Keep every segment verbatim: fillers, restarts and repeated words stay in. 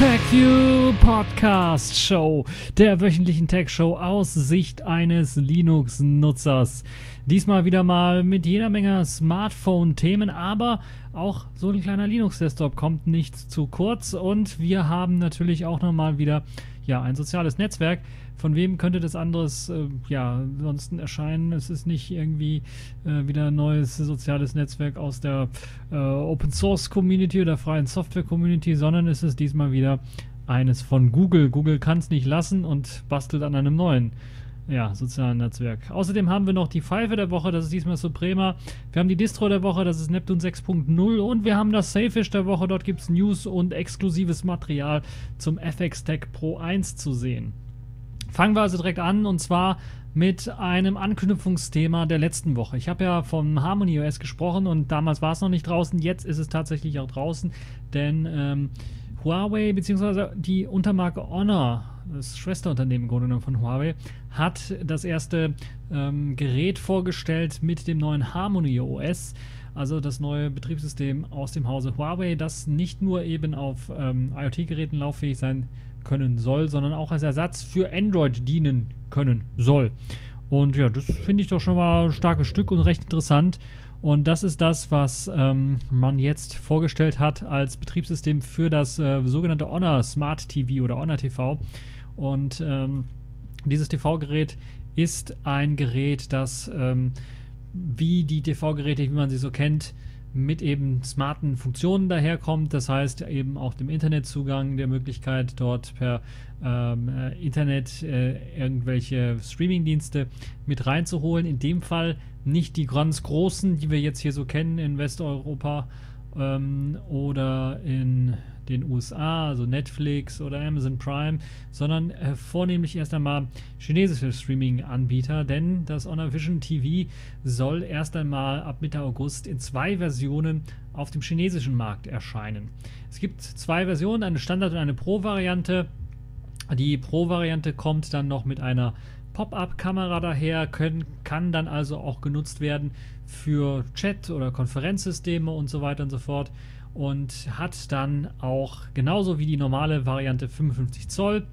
TechView Podcast Show, der wöchentlichen Tech-Show aus Sicht eines Linux-Nutzers. Diesmal wieder mal mit jeder Menge Smartphone-Themen, aber auch so ein kleiner Linux-Desktop kommt nicht zu kurz. Und wir haben natürlich auch nochmal wieder ja, ein soziales Netzwerk. Von wem könnte das anderes äh, ja, ansonsten erscheinen? Es ist nicht irgendwie äh, wieder ein neues soziales Netzwerk aus der äh, Open-Source-Community oder freien Software-Community, sondern es ist diesmal wieder eines von Google. Google kann es nicht lassen und bastelt an einem neuen ja, sozialen Netzwerk. Außerdem haben wir noch die Pfeife der Woche, das ist diesmal Suprema. Wir haben die Distro der Woche, das ist Neptune sechs Punkt null. Und wir haben das Sailfish der Woche, dort gibt es News und exklusives Material zum F X Tech Pro eins zu sehen. Fangen wir also direkt an, und zwar mit einem Anknüpfungsthema der letzten Woche. Ich habe ja von HarmonyOS gesprochen und damals war es noch nicht draußen, jetzt ist es tatsächlich auch draußen, denn ähm, Huawei bzw. die Untermarke Honor, das Schwesterunternehmen im Grunde genommen von Huawei, hat das erste ähm, Gerät vorgestellt mit dem neuen HarmonyOS, also das neue Betriebssystem aus dem Hause Huawei, das nicht nur eben auf ähm, IoT-Geräten lauffähig sein können soll, sondern auch als Ersatz für Android dienen können soll. Und ja, das finde ich doch schon mal ein starkes Stück und recht interessant. Und das ist das, was ähm, man jetzt vorgestellt hat als Betriebssystem für das äh, sogenannte Honor Smart T V oder Honor T V. Und ähm, dieses T V-Gerät ist ein Gerät, das ähm, wie die T V-Geräte, wie man sie so kennt, mit eben smarten Funktionen daherkommt, das heißt eben auch dem Internetzugang, der Möglichkeit dort per ähm, äh, Internet äh, irgendwelche Streamingdienste mit reinzuholen. In dem Fall nicht die ganz großen, die wir jetzt hier so kennen in Westeuropa ähm, oder in den U S A, also Netflix oder Amazon Prime, sondern äh, vornehmlich erst einmal chinesische Streaming-Anbieter, denn das Honor Vision T V soll erst einmal ab Mitte August in zwei Versionen auf dem chinesischen Markt erscheinen. Es gibt zwei Versionen, eine Standard- und eine Pro-Variante. Die Pro-Variante kommt dann noch mit einer Pop-up-Kamera daher, können, kann dann also auch genutzt werden für Chat- oder Konferenzsysteme und so weiter und so fort. Und hat dann auch genauso wie die normale Variante fünfundfünfzig Zoll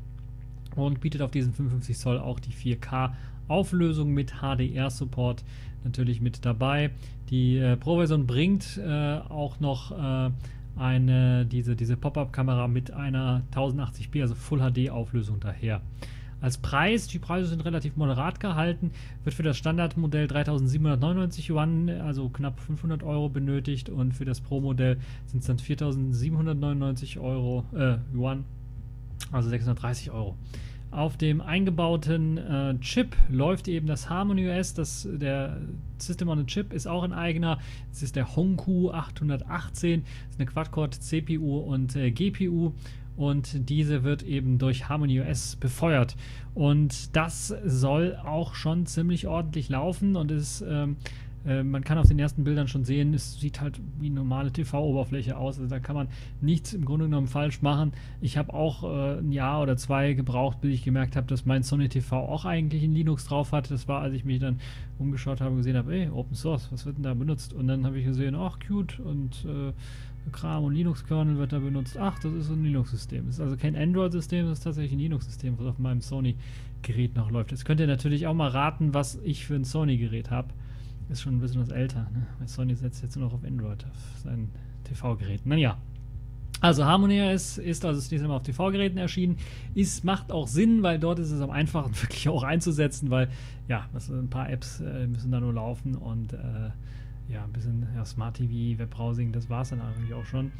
und bietet auf diesen fünfundfünfzig Zoll auch die vier K Auflösung mit H D R-Support natürlich mit dabei. Die äh, Pro-Version bringt äh, auch noch äh, eine, diese, diese Pop-Up-Kamera mit einer tausendachtzig p, also Full H D Auflösung daher. Als Preis, die Preise sind relativ moderat gehalten, wird für das Standardmodell dreitausendsiebenhundertneunundneunzig Yuan, also knapp fünfhundert Euro benötigt, und für das Pro-Modell sind es dann viertausendsiebenhundertneunundneunzig Euro, äh, Yuan, also sechshundertdreißig Euro. Auf dem eingebauten äh, Chip läuft eben das HarmonyOS, das, der System on a Chip ist auch ein eigener, es ist der Hongku achthundertachtzehn, das ist eine Quad-Core-C P U und äh, G P U. Und diese wird eben durch HarmonyOS befeuert. Und das soll auch schon ziemlich ordentlich laufen und ist, ähm, äh, man kann auf den ersten Bildern schon sehen, es sieht halt wie eine normale T V-Oberfläche aus. Also da kann man nichts im Grunde genommen falsch machen. Ich habe auch äh, ein Jahr oder zwei gebraucht, bis ich gemerkt habe, dass mein Sony T V auch eigentlich in Linux drauf hat. Das war, als ich mich dann umgeschaut habe und gesehen habe, ey, Open Source, was wird denn da benutzt? Und dann habe ich gesehen, ach, cute, und äh, Kram und Linux-Kernel wird da benutzt. Ach, das ist ein Linux-System. Das ist also kein Android-System, das ist tatsächlich ein Linux-System, was auf meinem Sony-Gerät noch läuft. Jetzt könnt ihr natürlich auch mal raten, was ich für ein Sony-Gerät habe. Ist schon ein bisschen was älter, ne? Weil Sony setzt jetzt nur noch auf Android, auf sein T V-Gerät. Naja. Also HarmonyOS ist also diesmal auf T V-Geräten erschienen. Ist, macht auch Sinn, weil dort ist es am einfachsten wirklich auch einzusetzen, weil ja, das, ein paar Apps äh, müssen da nur laufen und äh, ja, ein bisschen ja, Smart T V, Webbrowsing, das war es dann eigentlich auch schon.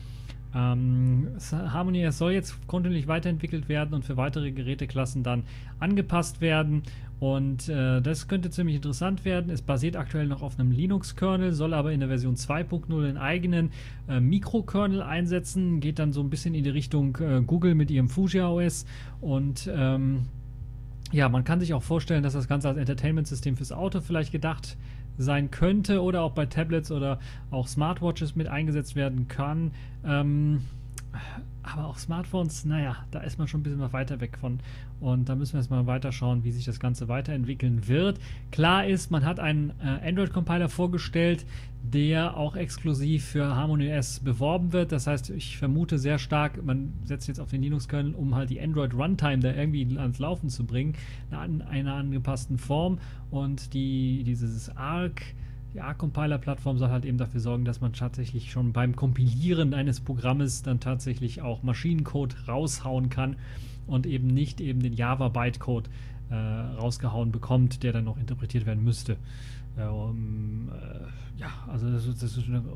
Ähm, HarmonyOS soll jetzt kontinuierlich weiterentwickelt werden und für weitere Geräteklassen dann angepasst werden. Und äh, das könnte ziemlich interessant werden. Es basiert aktuell noch auf einem Linux-Kernel, soll aber in der Version zwei Punkt null einen eigenen äh, Mikrokernel einsetzen. Geht dann so ein bisschen in die Richtung äh, Google mit ihrem FujiaOS. Und ähm, ja, man kann sich auch vorstellen, dass das Ganze als Entertainment-System fürs Auto vielleicht gedacht sein könnte oder auch bei Tablets oder auch Smartwatches mit eingesetzt werden kann. Ähm, Aber auch Smartphones, naja, da ist man schon ein bisschen was weiter weg von. Und da müssen wir jetzt mal weiter schauen, wie sich das Ganze weiterentwickeln wird. Klar ist, man hat einen äh, Android-Compiler vorgestellt, der auch exklusiv für HarmonyOS beworben wird. Das heißt, ich vermute sehr stark, man setzt jetzt auf den Linux-Kernel, um halt die Android-Runtime da irgendwie ans Laufen zu bringen, in einer angepassten Form. Und die, dieses Arc... Die Arc-Compiler-Plattform soll halt eben dafür sorgen, dass man tatsächlich schon beim Kompilieren eines Programmes dann tatsächlich auch Maschinencode raushauen kann und eben nicht eben den Java-Bytecode äh, rausgehauen bekommt, der dann noch interpretiert werden müsste. Äh, um, äh, ja, also das, das ist eine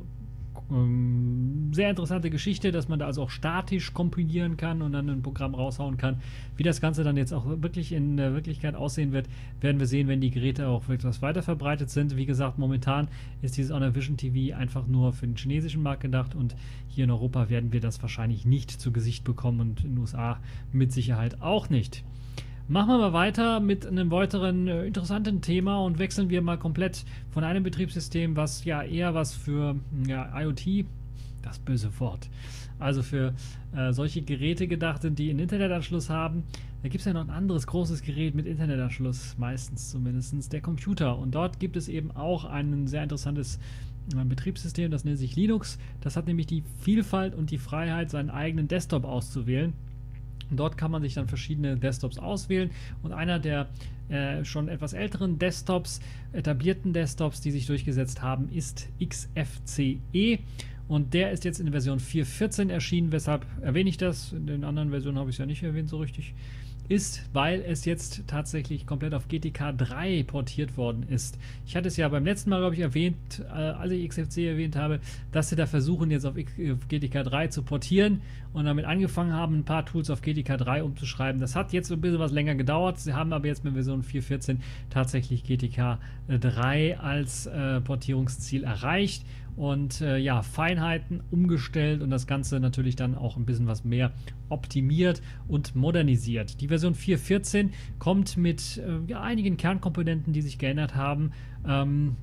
ähm, sehr interessante Geschichte, dass man da also auch statisch kompilieren kann und dann ein Programm raushauen kann. Wie das Ganze dann jetzt auch wirklich in der Wirklichkeit aussehen wird, werden wir sehen, wenn die Geräte auch etwas weiter verbreitet sind. Wie gesagt, momentan ist dieses Honor Vision T V einfach nur für den chinesischen Markt gedacht und hier in Europa werden wir das wahrscheinlich nicht zu Gesicht bekommen und in den U S A mit Sicherheit auch nicht. Machen wir mal weiter mit einem weiteren äh, interessanten Thema und wechseln wir mal komplett von einem Betriebssystem, was ja eher was für ja, IoT, das böse Wort, also für äh, solche Geräte gedacht sind, die einen Internetanschluss haben. Da gibt es ja noch ein anderes großes Gerät mit Internetanschluss, meistens zumindest, der Computer. Und dort gibt es eben auch ein sehr interessantes äh, Betriebssystem, das nennt sich Linux. Das hat nämlich die Vielfalt und die Freiheit, seinen eigenen Desktop auszuwählen. Dort kann man sich dann verschiedene Desktops auswählen und einer der äh, schon etwas älteren Desktops, etablierten Desktops, die sich durchgesetzt haben, ist X F C E und der ist jetzt in Version vier Punkt vierzehn erschienen. Weshalb erwähne ich das? In den anderen Versionen habe ich es ja nicht erwähnt so richtig. Ist, weil es jetzt tatsächlich komplett auf G T K drei portiert worden ist. Ich hatte es ja beim letzten Mal, glaube ich, erwähnt, äh, als ich X F C E erwähnt habe, dass sie da versuchen, jetzt auf, auf G T K drei zu portieren und damit angefangen haben, ein paar Tools auf G T K drei umzuschreiben. Das hat jetzt ein bisschen was länger gedauert. Sie haben aber jetzt mit Version vier Punkt vierzehn tatsächlich G T K drei als äh, Portierungsziel erreicht. Und äh, ja, Feinheiten umgestellt und das Ganze natürlich dann auch ein bisschen was mehr optimiert und modernisiert. Die Version vier Punkt vierzehn kommt mit äh, ja, einigen Kernkomponenten, die sich geändert haben. Ähm,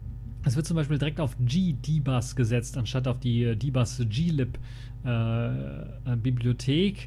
es wird zum Beispiel direkt auf G-Dbus gesetzt, anstatt auf die äh, Dbus Glib äh, äh, Bibliothek.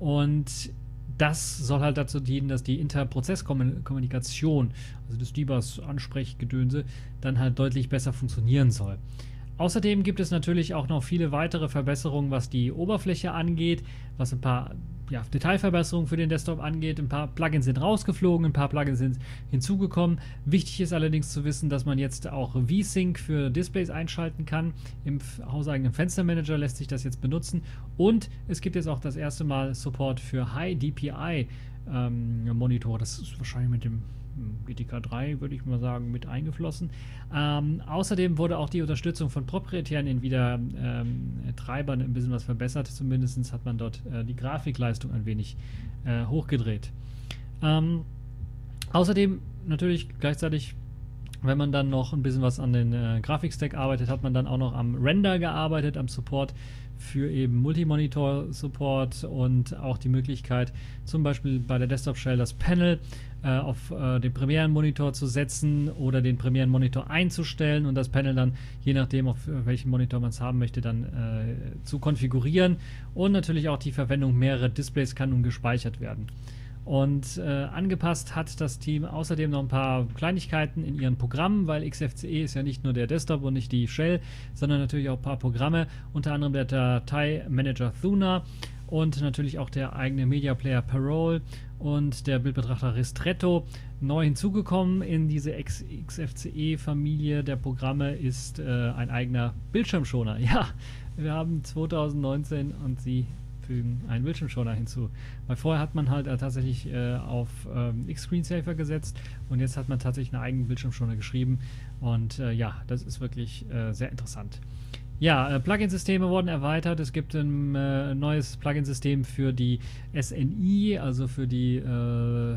Und das soll halt dazu dienen, dass die Interprozesskommunikation, also das Dbus-Ansprechgedönse, dann halt deutlich besser funktionieren soll. Außerdem gibt es natürlich auch noch viele weitere Verbesserungen, was die Oberfläche angeht, was ein paar ja, Detailverbesserungen für den Desktop angeht. Ein paar Plugins sind rausgeflogen, ein paar Plugins sind hinzugekommen. Wichtig ist allerdings zu wissen, dass man jetzt auch V-Sync für Displays einschalten kann. Im hauseigenen Fenstermanager lässt sich das jetzt benutzen. Und es gibt jetzt auch das erste Mal Support für High D P I ähm, Monitor. Das ist wahrscheinlich mit dem G T K drei, würde ich mal sagen, mit eingeflossen. Ähm, außerdem wurde auch die Unterstützung von proprietären Nvidia-Treibern ähm, ein bisschen was verbessert. Zumindest hat man dort äh, die Grafikleistung ein wenig äh, hochgedreht. Ähm, außerdem natürlich gleichzeitig, wenn man dann noch ein bisschen was an den äh, Grafikstack arbeitet, hat man dann auch noch am Render gearbeitet, am Support für eben Multimonitor-Support und auch die Möglichkeit, zum Beispiel bei der Desktop-Shell das Panel äh, auf äh, den Premieren-Monitor zu setzen oder den Premieren-Monitor einzustellen und das Panel dann, je nachdem, auf welchen Monitor man es haben möchte, dann äh, zu konfigurieren. Und natürlich auch die Verwendung mehrerer Displays kann nun gespeichert werden. Und äh, angepasst hat das Team außerdem noch ein paar Kleinigkeiten in ihren Programmen, weil X F C E ist ja nicht nur der Desktop und nicht die Shell, sondern natürlich auch ein paar Programme, unter anderem der Dateimanager Thuna und natürlich auch der eigene Media Player Parole und der Bildbetrachter Ristretto. Neu hinzugekommen in diese X F C E-Familie der Programme ist äh, ein eigener Bildschirmschoner. Ja, wir haben zwanzig neunzehn und sie fügen einen Bildschirmschoner hinzu. Weil vorher hat man halt äh, tatsächlich äh, auf ähm, X-Screensaver gesetzt und jetzt hat man tatsächlich einen eigenen Bildschirmschoner geschrieben und äh, ja, das ist wirklich äh, sehr interessant. Ja, äh, Plugin-Systeme wurden erweitert. Es gibt ein äh, neues Plugin-System für die S N I, also für die äh,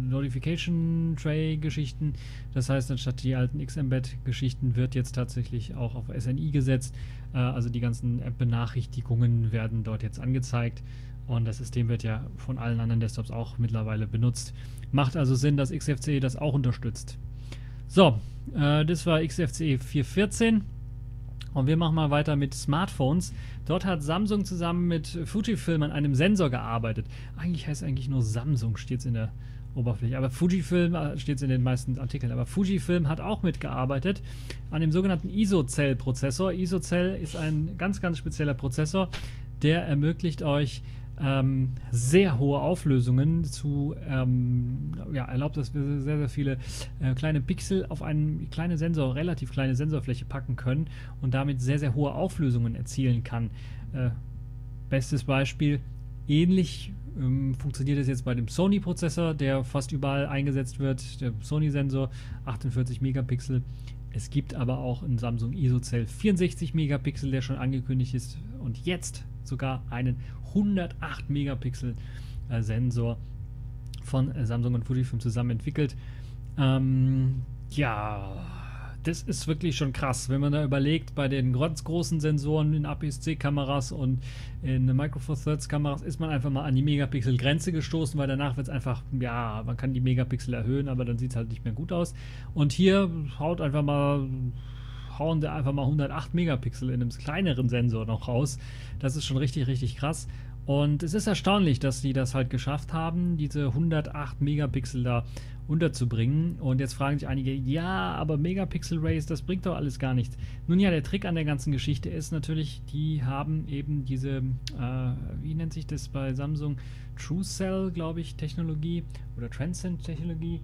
Notification-Tray-Geschichten. Das heißt, anstatt die alten X-Embed-Geschichten wird jetzt tatsächlich auch auf S N I gesetzt. Äh, also die ganzen App-Benachrichtigungen werden dort jetzt angezeigt. Und das System wird ja von allen anderen Desktops auch mittlerweile benutzt. Macht also Sinn, dass X F C E das auch unterstützt. So, äh, das war X F C E vier Punkt vierzehn. Und wir machen mal weiter mit Smartphones. Dort hat Samsung zusammen mit Fujifilm an einem Sensor gearbeitet. Eigentlich heißt es eigentlich nur Samsung, steht es in der Oberfläche. Aber Fujifilm äh, steht es in den meisten Artikeln. Aber Fujifilm hat auch mitgearbeitet an dem sogenannten ISO-Cell-Prozessor. ISO-Cell ist ein ganz, ganz spezieller Prozessor, der ermöglicht euch ähm, sehr hohe Auflösungen zu, ähm, ja, erlaubt, dass wir sehr, sehr viele äh, kleine Pixel auf eine kleine Sensor, relativ kleine Sensorfläche packen können und damit sehr, sehr hohe Auflösungen erzielen kann. Äh, bestes Beispiel, ähnlich ähm, funktioniert es jetzt bei dem Sony-Prozessor, der fast überall eingesetzt wird, der Sony-Sensor, achtundvierzig Megapixel. Es gibt aber auch einen Samsung ISO-Cell vierundsechzig Megapixel, der schon angekündigt ist, und jetzt sogar einen hundertacht Megapixel äh, Sensor von äh, Samsung und Fujifilm zusammen entwickelt. Ähm, ja, das ist wirklich schon krass, wenn man da überlegt, bei den ganz großen Sensoren in A P S C-Kameras und in Micro Four Thirds-Kameras ist man einfach mal an die Megapixel-Grenze gestoßen, weil danach wird es einfach, ja, man kann die Megapixel erhöhen, aber dann sieht es halt nicht mehr gut aus. Und hier haut einfach mal hauen der einfach mal hundertacht Megapixel in einem kleineren Sensor noch raus. Das ist schon richtig, richtig krass. Und es ist erstaunlich, dass die das halt geschafft haben, diese hundertacht Megapixel da unterzubringen. Und jetzt fragen sich einige, ja, aber Megapixel Rays, das bringt doch alles gar nichts. Nun ja, der Trick an der ganzen Geschichte ist natürlich, die haben eben diese, äh, wie nennt sich das bei Samsung? TrueCell, glaube ich, Technologie oder Transcend-Technologie.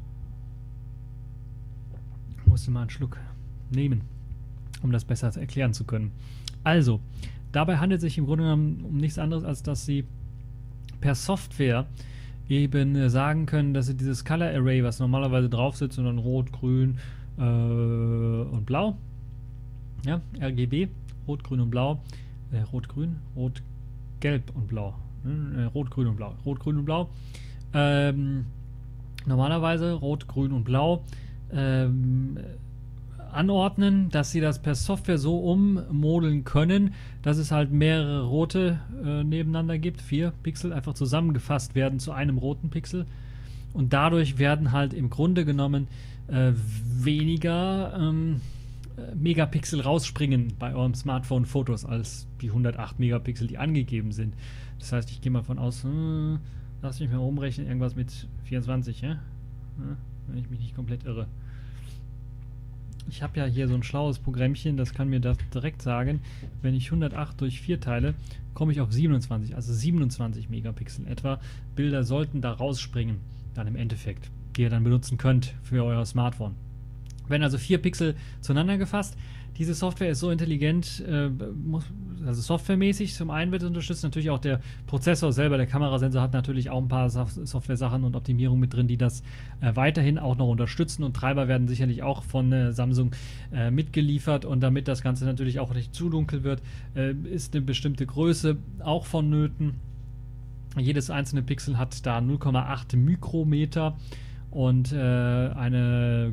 Musste mal einen Schluck nehmen, um das besser erklären zu können. Also, dabei handelt es sich im Grunde genommen um nichts anderes, als dass sie per Software eben sagen können, dass sie dieses Color Array, was normalerweise drauf sitzt, und dann rot, grün äh, und blau, ja, R G B, rot, grün und blau, äh, rot, grün, rot, gelb und blau, äh, rot, grün und blau, rot, grün und blau, ähm, normalerweise rot, grün und blau, ähm, anordnen, dass sie das per Software so ummodeln können, dass es halt mehrere rote äh, nebeneinander gibt, vier Pixel einfach zusammengefasst werden zu einem roten Pixel, und dadurch werden halt im Grunde genommen äh, weniger ähm, Megapixel rausspringen bei eurem Smartphone-Fotos als die hundertacht Megapixel, die angegeben sind. Das heißt, ich gehe mal von aus, hm, lass mich mal umrechnen, irgendwas mit vierundzwanzig, ja? Ja, wenn ich mich nicht komplett irre. Ich habe ja hier so ein schlaues Programmchen, das kann mir das direkt sagen. Wenn ich hundertacht durch vier teile, komme ich auf siebenundzwanzig, also siebenundzwanzig Megapixel etwa. Bilder sollten da rausspringen, dann im Endeffekt, die ihr dann benutzen könnt für euer Smartphone. Wenn also vier Pixel zueinander gefasst, diese Software ist so intelligent, äh, muss, also softwaremäßig zum einen wird es unterstützt, natürlich auch der Prozessor selber, der Kamerasensor hat natürlich auch ein paar Software-Sachen und Optimierungen mit drin, die das äh, weiterhin auch noch unterstützen, und Treiber werden sicherlich auch von äh, Samsung äh, mitgeliefert, und damit das Ganze natürlich auch nicht zu dunkel wird, äh, ist eine bestimmte Größe auch vonnöten. Jedes einzelne Pixel hat da null Komma acht Mikrometer und äh, eine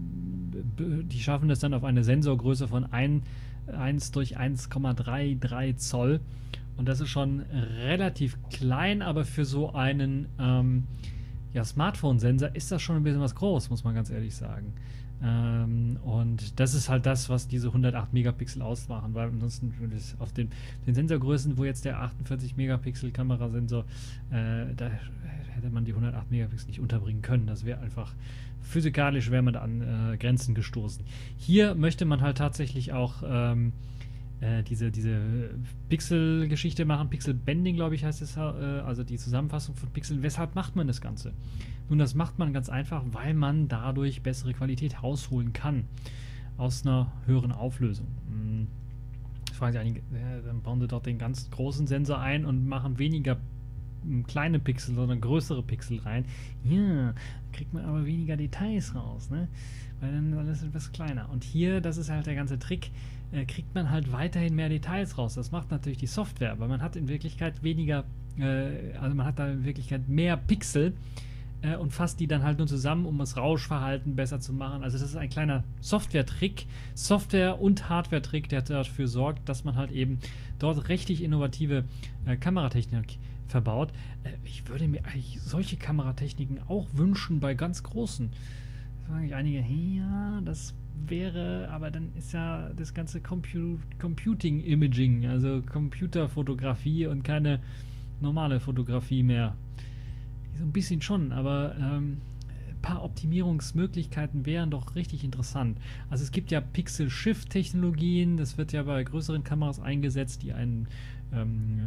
die schaffen das dann auf eine Sensorgröße von eins durch eins Komma dreiunddreißig Zoll, und das ist schon relativ klein, aber für so einen ähm, ja, Smartphone-Sensor ist das schon ein bisschen was groß, muss man ganz ehrlich sagen. Ähm, und das ist halt das, was diese hundertacht Megapixel ausmachen, weil ansonsten auf den, den Sensorgrößen, wo jetzt der achtundvierzig Megapixel Kamerasensor, äh, da hätte man die hundertacht Megapixel nicht unterbringen können. Das wäre einfach physikalisch, wäre man da an äh, Grenzen gestoßen. Hier möchte man halt tatsächlich auch ähm, äh, diese, diese Pixel-Geschichte machen. Pixel-Bending, glaube ich, heißt es, äh, also die Zusammenfassung von Pixeln. Weshalb macht man das Ganze? Nun, das macht man ganz einfach, weil man dadurch bessere Qualität rausholen kann aus einer höheren Auflösung. Hm. Ich frage sich einige, äh, dann bauen sie doch den ganz großen Sensor ein und machen weniger kleine Pixel, sondern größere Pixel rein. Ja, kriegt man aber weniger Details raus, ne? Weil dann alles etwas kleiner. Und hier, das ist halt der ganze Trick, äh, kriegt man halt weiterhin mehr Details raus. Das macht natürlich die Software, weil man hat in Wirklichkeit weniger, äh, also man hat da in Wirklichkeit mehr Pixel äh, und fasst die dann halt nur zusammen, um das Rauschverhalten besser zu machen. Also das ist ein kleiner Software-Trick, Software- und Hardware-Trick, der dafür sorgt, dass man halt eben dort richtig innovative äh, Kameratechnik verbaut. Äh, ich würde mir eigentlich solche Kameratechniken auch wünschen bei ganz großen. Da sagen sich einige, hey, ja, das wäre, aber dann ist ja das ganze Compu Computing Imaging, also Computerfotografie und keine normale Fotografie mehr. So ein bisschen schon, aber ähm, ein paar Optimierungsmöglichkeiten wären doch richtig interessant. Also es gibt ja Pixel-Shift-Technologien, das wird ja bei größeren Kameras eingesetzt, die einen ähm,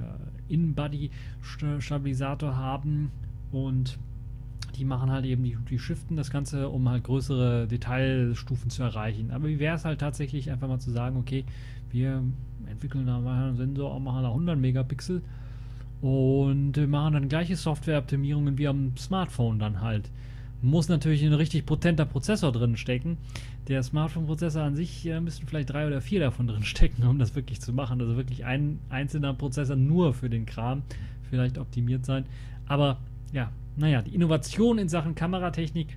In-Body-Stabilisator haben und die machen halt eben, die, die shiften das Ganze, um halt größere Detailstufen zu erreichen. Aber wie wäre es halt tatsächlich einfach mal zu sagen, okay, wir entwickeln da mal einen Sensor, machen da hundert Megapixel und machen dann gleiche Softwareoptimierungen wie am Smartphone dann halt. Muss natürlich ein richtig potenter Prozessor drin stecken. Der Smartphone-Prozessor an sich äh, müssten vielleicht drei oder vier davon drin stecken, um das wirklich zu machen. Also wirklich ein einzelner Prozessor nur für den Kram vielleicht optimiert sein. Aber ja, naja, die Innovation in Sachen Kameratechnik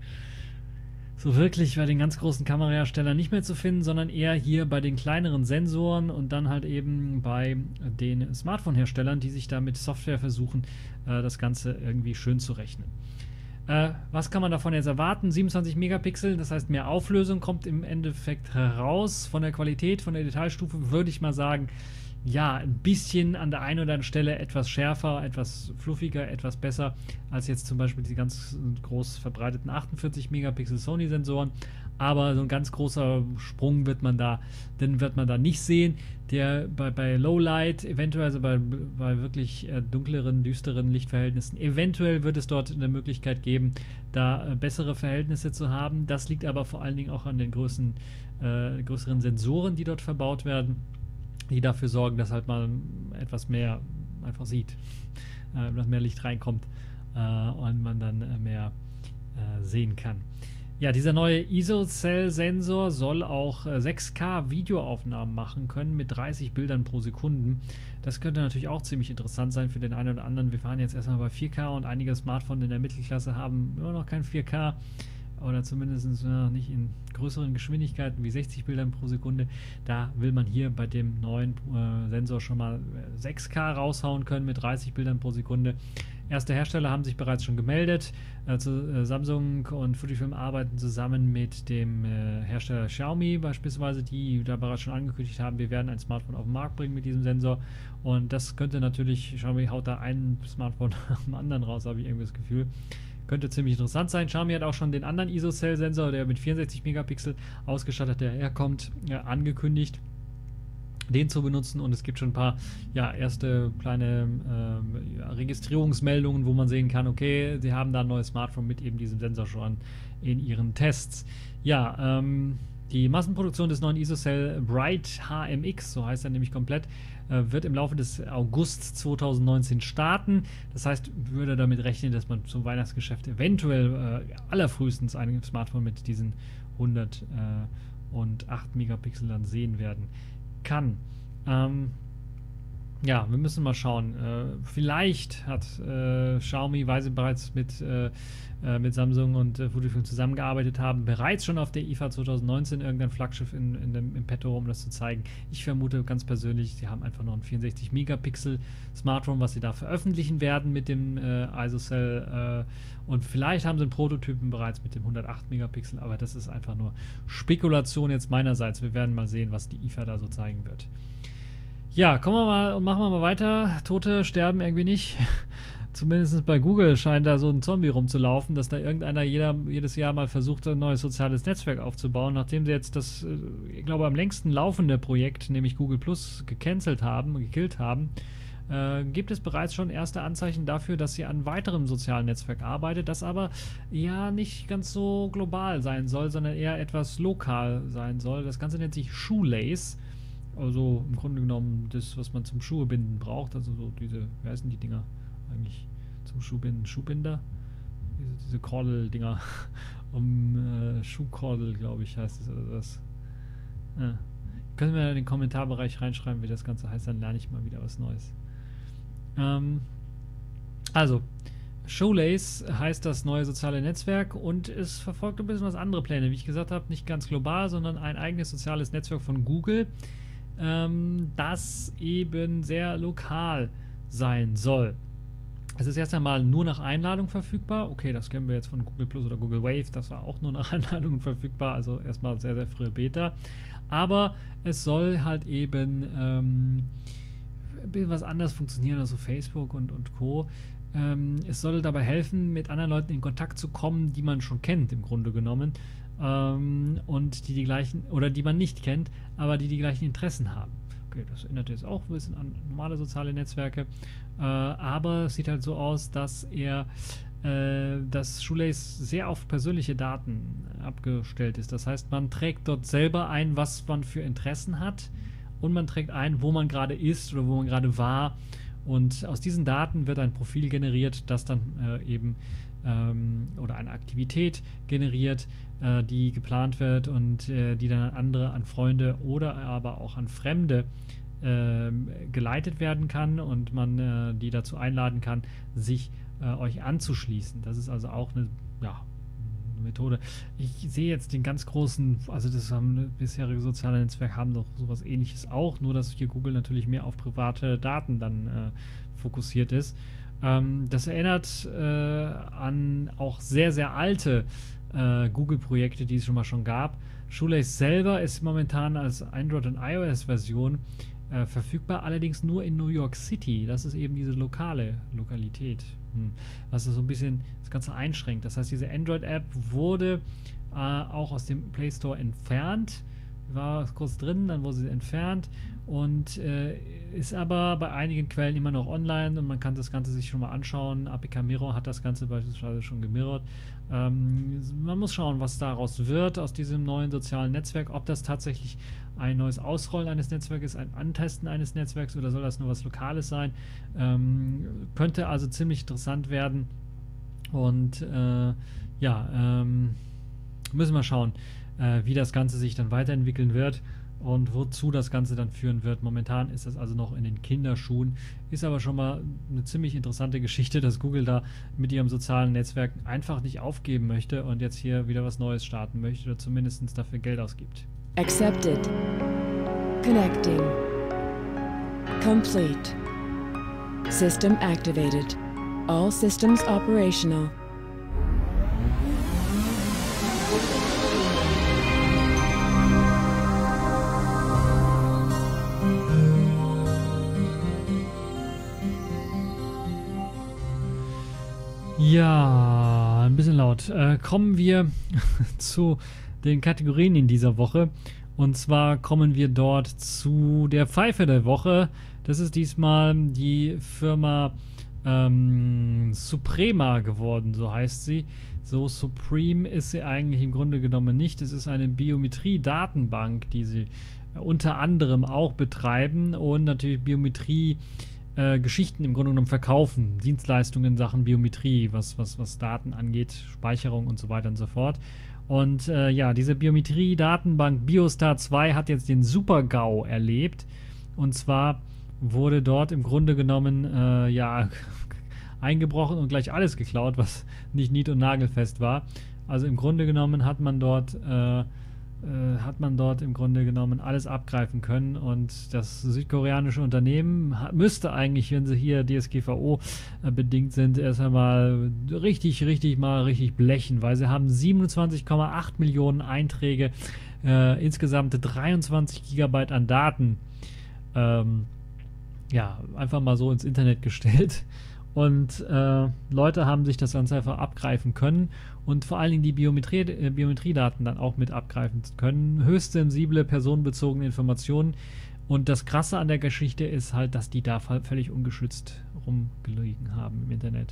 so wirklich bei den ganz großen Kameraherstellern nicht mehr zu finden, sondern eher hier bei den kleineren Sensoren und dann halt eben bei den Smartphone-Herstellern, die sich da mit Software versuchen, äh, das Ganze irgendwie schön zu rechnen. Äh, was kann man davon jetzt erwarten? siebenundzwanzig Megapixel, das heißt mehr Auflösung kommt im Endeffekt heraus. Von der Qualität, von der Detailstufe würde ich mal sagen, ja, ein bisschen an der einen oder anderen Stelle etwas schärfer, etwas fluffiger, etwas besser als jetzt zum Beispiel die ganz groß verbreiteten achtundvierzig Megapixel Sony-Sensoren. Aber so ein ganz großer Sprung wird man da, den wird man da nicht sehen. Der bei, bei Lowlight, eventuell, also bei, bei wirklich äh, dunkleren, düsteren Lichtverhältnissen, eventuell wird es dort eine Möglichkeit geben, da äh, bessere Verhältnisse zu haben. Das liegt aber vor allen Dingen auch an den größeren, äh, größeren Sensoren, die dort verbaut werden, die dafür sorgen, dass halt mal etwas mehr einfach sieht, äh, dass mehr Licht reinkommt äh, und man dann äh, mehr äh, sehen kann. Ja, dieser neue I S O-Cell-Sensor soll auch äh, sechs K Videoaufnahmen machen können mit dreißig Bildern pro Sekunde. Das könnte natürlich auch ziemlich interessant sein für den einen oder anderen. Wir fahren jetzt erstmal bei vier K und einige Smartphones in der Mittelklasse haben immer noch kein vier K. Oder zumindest äh, nicht in größeren Geschwindigkeiten wie sechzig Bildern pro Sekunde. Da will man hier bei dem neuen äh, Sensor schon mal sechs K raushauen können mit dreißig Bildern pro Sekunde. Erste Hersteller haben sich bereits schon gemeldet. Äh, zu, äh, Samsung und Fujifilm arbeiten zusammen mit dem äh, Hersteller Xiaomi beispielsweise, die da bereits schon angekündigt haben, wir werden ein Smartphone auf den Markt bringen mit diesem Sensor. Und das könnte natürlich, Xiaomi haut da ein Smartphone nach dem anderen raus, habe ich irgendwie das Gefühl. Könnte ziemlich interessant sein. Xiaomi hat auch schon den anderen I S O-Cell-Sensor, der mit vierundsechzig Megapixel ausgestattet, der herkommt, ja, angekündigt, den zu benutzen. Und es gibt schon ein paar ja, erste kleine äh, ja, Registrierungsmeldungen, wo man sehen kann, okay, sie haben da ein neues Smartphone mit eben diesem Sensor schon in ihren Tests. Ja, ähm, die Massenproduktion des neuen I S O-Cell Bright H M X, so heißt er nämlich komplett, äh, wird im Laufe des August zweitausendneunzehn starten. Das heißt, würde damit rechnen, dass man zum Weihnachtsgeschäft eventuell äh, allerfrühestens ein Smartphone mit diesen hundertacht Megapixel dann sehen werden kann. Ähm, ja, wir müssen mal schauen. Äh, vielleicht hat äh, Xiaomi, weil sie bereits mit, äh, äh, mit Samsung und äh, Fujifilm zusammengearbeitet haben, bereits schon auf der I F A zwanzig neunzehn irgendein Flaggschiff in, in dem, im Petto, um das zu zeigen. Ich vermute ganz persönlich, sie haben einfach noch ein vierundsechzig Megapixel Smartphone, was sie da veröffentlichen werden mit dem äh, I S O-Cell äh, und vielleicht haben sie einen Prototypen bereits mit dem hundertacht Megapixel, aber das ist einfach nur Spekulation jetzt meinerseits. Wir werden mal sehen, was die I F A da so zeigen wird. Ja, kommen wir mal und machen wir mal weiter. Tote sterben irgendwie nicht. Zumindest bei Google scheint da so ein Zombie rumzulaufen, dass da irgendeiner jeder, jedes Jahr mal versucht, ein neues soziales Netzwerk aufzubauen. Nachdem sie jetzt das, ich glaube, am längsten laufende Projekt, nämlich Google Plus, gecancelt haben, gekillt haben, äh, gibt es bereits schon erste Anzeichen dafür, dass sie an weiterem sozialen Netzwerk arbeitet, das aber ja nicht ganz so global sein soll, sondern eher etwas lokal sein soll. Das Ganze nennt sich Shoelace. Also im Grunde genommen das, was man zum Schuhebinden braucht. Also so diese, wie heißen die Dinger eigentlich zum Schuhbinden? Schuhbinder? Diese, diese Kordel-Dinger. um äh, Schuhkordel, glaube ich, heißt es oder das. Ja. Können wir in den Kommentarbereich reinschreiben, wie das Ganze heißt, dann lerne ich mal wieder was Neues. Ähm, also, Shoelace heißt das neue soziale Netzwerk und es verfolgt ein bisschen was andere Pläne. Wie ich gesagt habe, nicht ganz global, sondern ein eigenes soziales Netzwerk von Google, ähm, das eben sehr lokal sein soll. Es ist erst einmal nur nach Einladung verfügbar. Okay, das kennen wir jetzt von Google Plus oder Google Wave. Das war auch nur nach Einladung verfügbar. Also erstmal sehr, sehr frühe Beta. Aber es soll halt eben ähm, ein bisschen was anders funktionieren, also Facebook und, und Co. Ähm, es soll dabei helfen, mit anderen Leuten in Kontakt zu kommen, die man schon kennt, im Grunde genommen. Ähm, und die die gleichen, oder die man nicht kennt, aber die die gleichen Interessen haben. Okay, das erinnert jetzt auch ein bisschen an normale soziale Netzwerke. Äh, aber es sieht halt so aus, dass er, äh, dass Shoelace sehr auf persönliche Daten abgestellt ist. Das heißt, man trägt dort selber ein, was man für Interessen hat, und man trägt ein, wo man gerade ist oder wo man gerade war. Und aus diesen Daten wird ein Profil generiert, das dann äh, eben ähm, oder eine Aktivität generiert, äh, die geplant wird und äh, die dann an andere, an Freunde oder aber auch an Fremde äh, geleitet werden kann und man äh, die dazu einladen kann, sich äh, euch anzuschließen. Das ist also auch eine, ja, eine Methode. Ich sehe jetzt den ganz großen, also das haben bisherige soziale Netzwerke haben doch sowas Ähnliches auch, nur dass hier Google natürlich mehr auf private Daten dann äh, fokussiert ist. Ähm, das erinnert äh, an auch sehr, sehr alte äh, Google-Projekte, die es schon mal schon gab. Shoelace selber ist momentan als Android- und iOS-Version äh, verfügbar, allerdings nur in New York City. Das ist eben diese lokale Lokalität, hm. was das so ein bisschen das Ganze einschränkt. Das heißt, diese Android-App wurde äh, auch aus dem Play Store entfernt, war kurz drin, dann wurde sie entfernt und äh, ist aber bei einigen Quellen immer noch online und man kann das Ganze sich schon mal anschauen. A P K Mirror hat das Ganze beispielsweise schon gemirrort. Ähm, man muss schauen, was daraus wird, aus diesem neuen sozialen Netzwerk, ob das tatsächlich ein neues Ausrollen eines Netzwerkes, ein Antesten eines Netzwerks oder soll das nur was Lokales sein. Ähm, könnte also ziemlich interessant werden und äh, ja, ähm, müssen wir schauen, äh, wie das Ganze sich dann weiterentwickeln wird und wozu das Ganze dann führen wird. Momentan ist das also noch in den Kinderschuhen, ist aber schon mal eine ziemlich interessante Geschichte, dass Google da mit ihrem sozialen Netzwerk einfach nicht aufgeben möchte und jetzt hier wieder was Neues starten möchte oder zumindest dafür Geld ausgibt. Accepted. Connecting. Complete. System activated. All systems operational. Ja, ein bisschen laut. Äh, kommen wir zu den Kategorien in dieser Woche. Und zwar kommen wir dort zu der Pfeife der Woche. Das ist diesmal die Firma ähm, Suprema geworden, so heißt sie. So Supreme ist sie eigentlich im Grunde genommen nicht. Es ist eine Biometrie-Datenbank, die sie äh, unter anderem auch betreiben und natürlich Biometrie Äh, Geschichten im Grunde genommen verkaufen, Dienstleistungen in Sachen Biometrie, was, was, was Daten angeht, Speicherung und so weiter und so fort. Und äh, ja, diese Biometrie-Datenbank Biostar zwei hat jetzt den Super-GAU erlebt. Und zwar wurde dort im Grunde genommen äh, ja eingebrochen und gleich alles geklaut, was nicht nied- und nagelfest war. Also im Grunde genommen hat man dort äh, Äh, hat man dort im Grunde genommen alles abgreifen können und das südkoreanische Unternehmen hat, müsste eigentlich, wenn sie hier D S G V O äh, bedingt sind, erst einmal richtig, richtig mal richtig blechen, weil sie haben siebenundzwanzig Komma acht Millionen Einträge, äh, insgesamt dreiundzwanzig Gigabyte an Daten ähm, ja, einfach mal so ins Internet gestellt. Und äh, Leute haben sich das Ganze einfach abgreifen können und vor allen Dingen die Biometrie, äh, Biometriedaten dann auch mit abgreifen können. Höchst sensible, personenbezogene Informationen. Und das Krasse an der Geschichte ist halt, dass die da völlig ungeschützt rumgelegen haben im Internet.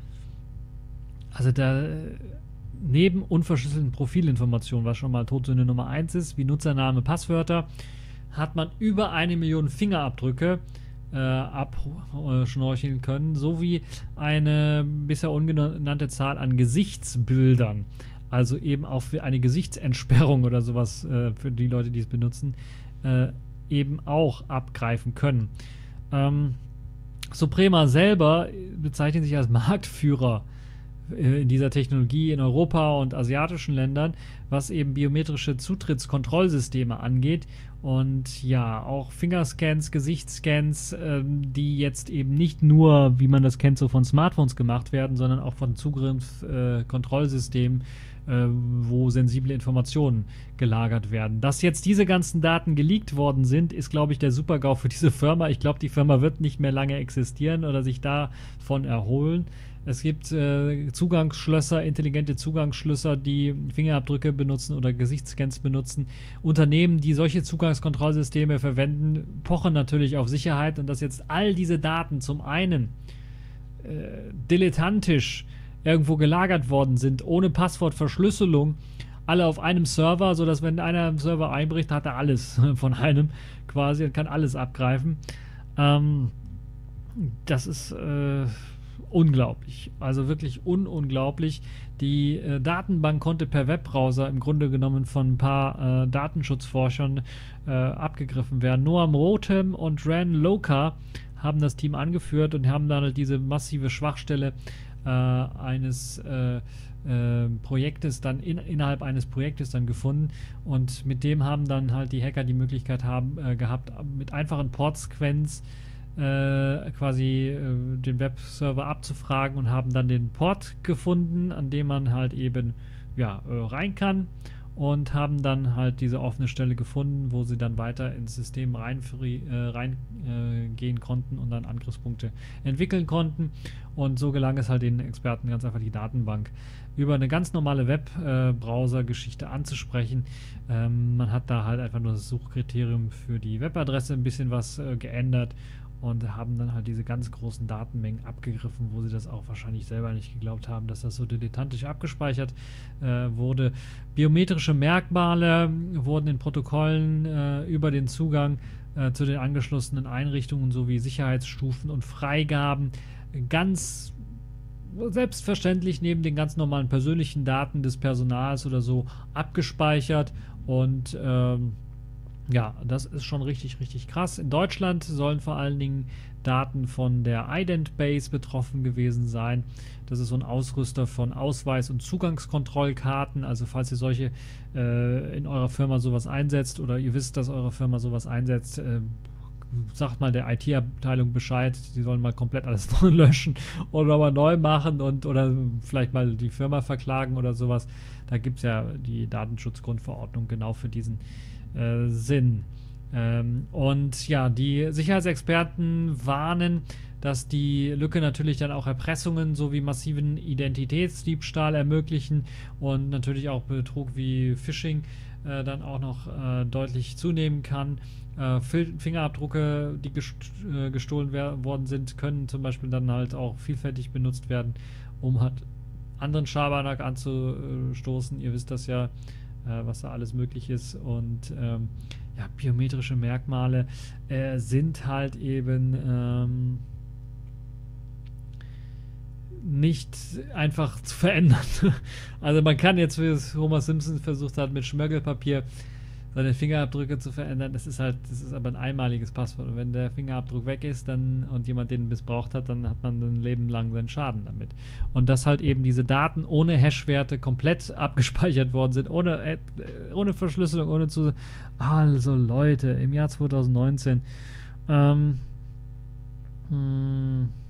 Also da neben unverschlüsselten Profilinformationen, was schon mal Todsünde Nummer eins ist, wie Nutzername, Passwörter, hat man über eine Million Fingerabdrücke Äh, abschnorcheln können, sowie eine bisher ungenannte Zahl an Gesichtsbildern, also eben auch für eine Gesichtsentsperrung oder sowas äh, für die Leute, die es benutzen, äh, eben auch abgreifen können. Ähm, Suprema selber bezeichnet sich als Marktführer in dieser Technologie in Europa und asiatischen Ländern, was eben biometrische Zutrittskontrollsysteme angeht. Und ja, auch Fingerscans, Gesichtsscans, ähm, die jetzt eben nicht nur, wie man das kennt, so von Smartphones gemacht werden, sondern auch von Zugriffskontrollsystemen, äh, wo sensible Informationen gelagert werden. Dass jetzt diese ganzen Daten geleakt worden sind, ist, glaube ich, der Super-GAU für diese Firma. Ich glaube, die Firma wird nicht mehr lange existieren oder sich davon erholen. Es gibt äh, Zugangsschlösser, intelligente Zugangsschlösser, die Fingerabdrücke benutzen oder Gesichtsscans benutzen. Unternehmen, die solche Zugangskontrollsysteme verwenden, pochen natürlich auf Sicherheit, und dass jetzt all diese Daten zum einen äh, dilettantisch irgendwo gelagert worden sind, ohne Passwortverschlüsselung, alle auf einem Server, sodass, wenn einer im Server einbricht, hat er alles von einem quasi und kann alles abgreifen. Ähm, das ist äh, unglaublich, also wirklich ununglaublich. Die äh, Datenbank konnte per Webbrowser im Grunde genommen von ein paar äh, Datenschutzforschern äh, abgegriffen werden. Noam Rotem und Ran Loka haben das Team angeführt und haben dann halt diese massive Schwachstelle äh, eines äh, äh, Projektes dann in, innerhalb eines Projektes dann gefunden, und mit dem haben dann halt die Hacker die Möglichkeit haben äh, gehabt, mit einfachen Portsequenz Äh, quasi äh, den Webserver abzufragen, und haben dann den Port gefunden, an dem man halt eben ja äh, rein kann, und haben dann halt diese offene Stelle gefunden, wo sie dann weiter ins System reingehen äh, rein, äh, konnten und dann Angriffspunkte entwickeln konnten. Und so gelang es halt den Experten ganz einfach, die Datenbank über eine ganz normale Webbrowser-Geschichte äh, anzusprechen. Ähm, man hat da halt einfach nur das Suchkriterium für die Webadresse ein bisschen was äh, geändert, und haben dann halt diese ganz großen Datenmengen abgegriffen, wo sie das auch wahrscheinlich selber nicht geglaubt haben, dass das so dilettantisch abgespeichert äh, wurde. Biometrische Merkmale wurden in Protokollen äh, über den Zugang äh, zu den angeschlossenen Einrichtungen sowie Sicherheitsstufen und Freigaben ganz selbstverständlich neben den ganz normalen persönlichen Daten des Personals oder so abgespeichert. Und ähm, ja, das ist schon richtig, richtig krass. In Deutschland sollen vor allen Dingen Daten von der Ident-Base betroffen gewesen sein. Das ist so ein Ausrüster von Ausweis- und Zugangskontrollkarten. Also falls ihr solche äh, in eurer Firma sowas einsetzt, oder ihr wisst, dass eure Firma sowas einsetzt, äh, sagt mal der I T-Abteilung Bescheid, die sollen mal komplett alles neu löschen oder mal neu machen und oder vielleicht mal die Firma verklagen oder sowas. Da gibt es ja die Datenschutzgrundverordnung genau für diesen äh, Sinn. Ähm, und ja, die Sicherheitsexperten warnen, dass die Lücke natürlich dann auch Erpressungen sowie massiven Identitätsdiebstahl ermöglichen und natürlich auch Betrug wie Phishing äh, dann auch noch äh, deutlich zunehmen kann. Äh, Fingerabdrücke, die gest äh, gestohlen worden sind, können zum Beispiel dann halt auch vielfältig benutzt werden, um halt anderen Schabernack anzustoßen. Ihr wisst das ja, äh, was da alles möglich ist. Und ähm, ja, biometrische Merkmale äh, sind halt eben ähm, nicht einfach zu verändern. Also man kann jetzt, wie es Homer Simpson versucht hat, mit Schmögelpapier seine Fingerabdrücke zu verändern. Das ist halt, das ist aber ein einmaliges Passwort. Und wenn der Fingerabdruck weg ist dann und jemand den missbraucht hat, dann hat man ein Leben lang seinen Schaden damit. Und dass halt eben diese Daten ohne Hashwerte komplett abgespeichert worden sind, ohne, äh, ohne Verschlüsselung, ohne zu... Also Leute, im Jahr zwanzig neunzehn ähm, mh,